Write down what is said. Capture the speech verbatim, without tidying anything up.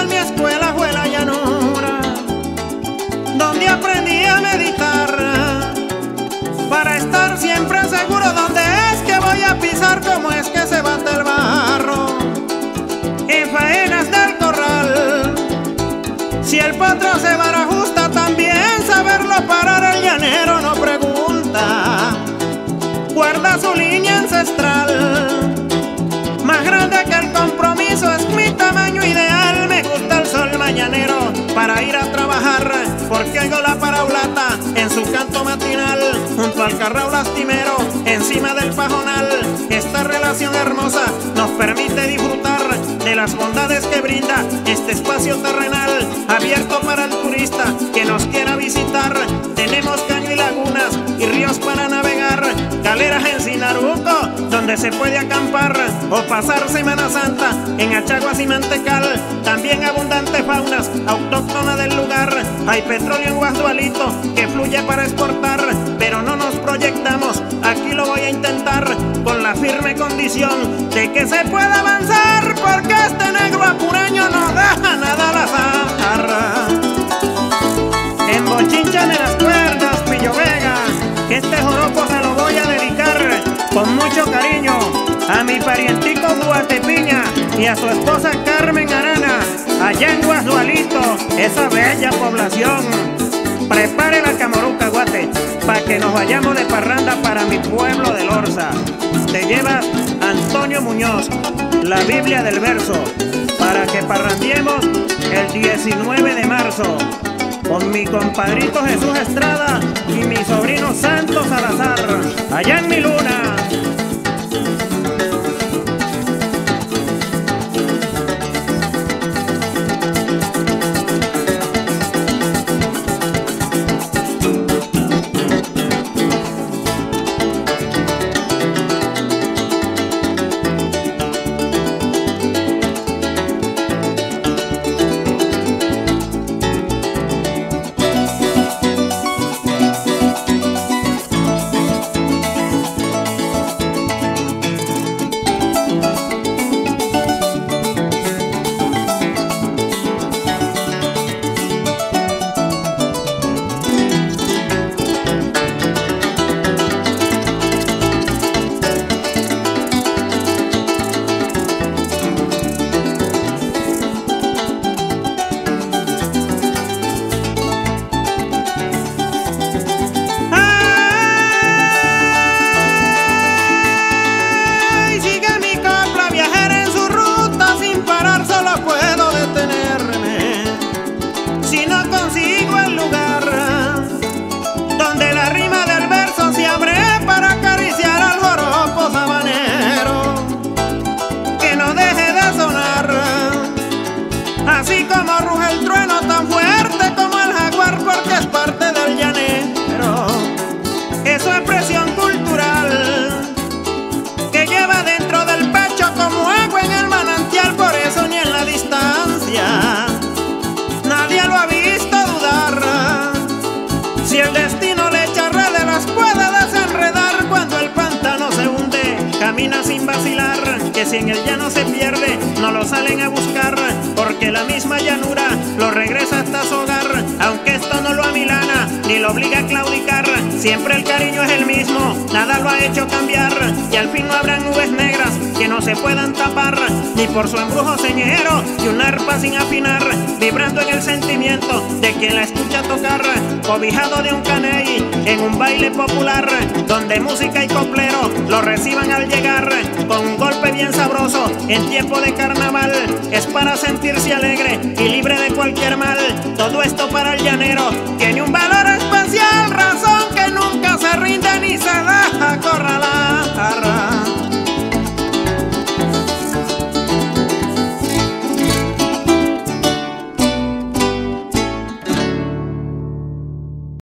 en mi escuela fue la llanura, donde aprendí a meditar, para estar siempre seguro dónde es que voy a pisar, cómo es que se bate el barro en faenas del corral. Si el potro se barajusta, también saberlo parar. El llanero no pregunta, guarda su línea ancestral. Más grande que el compromiso es mi tamaño ideal. Me gusta el sol mañanero para ir a trabajar, porque oigo la paraulata en su canto matinal, junto al carrao lastimero, encima del pajonal. Esta relación hermosa nos permite disfrutar de las bondades que brinda este espacio terrenal, abierto para el turista que nos quiera visitar. Tenemos caño y lagunas y ríos para navegar, galeras en Sinaruco donde se puede acampar o pasar Semana Santa en Achaguas y Mantecal. También abundantes faunas autóctonas del lugar. Hay petróleo en Guasdualito que fluye para exportar, pero no nos proyectamos, aquí lo voy a intentar, con la firme condición de que se pueda avanzar, porque este negro apureño no deja nada al azar. En Bochincha de las Cuerdas, Pillo Vega, que este joropo se lo voy a dedicar con mucho cariño a mi parientico Guatepiña y a su esposa Carmen Arana, allá en Guasdualito, esa bella población. Prepare la camoruca, Guate, pa' que nos vayamos de parranda para mi pueblo de Lorza. Te llevas Antonio Muñoz, la Biblia del verso, para que parrandiemos el diecinueve de marzo con mi compadrito Jesús Estrada y mi sobrino Santos Salazar, allá en mi luna. Así como ruge el trueno, tan fuerte como el jaguar, porque es parte del llanero. Eso es presión cultural que lleva dentro del pecho como agua en el manantial. Por eso ni en la distancia nadie lo ha visto dudar. Si el destino le echa redes, las puede desenredar. Cuando el pantano se hunde, camina sin vacilar, que si en el llano se pierde, no lo salen a buscar, porque la misma llanura lo regresa hasta su hogar. Aunque esto no lo amilana ni lo obliga a claudicar, siempre el cariño es el mismo, nada lo ha hecho cambiar. Y al fin no habrán nubes negras que no se puedan tapar, ni por su embrujo señero y un arpa sin afinar, vibrando en el sentimiento de quien la escucha tocar, cobijado de un caney en un baile popular, donde música y coplero lo reciban al llegar, con un golpe bien sabroso en tiempo de carnaval. Es para sentirse alegre y libre de cualquier mal. Todo esto para el llanero tiene un valor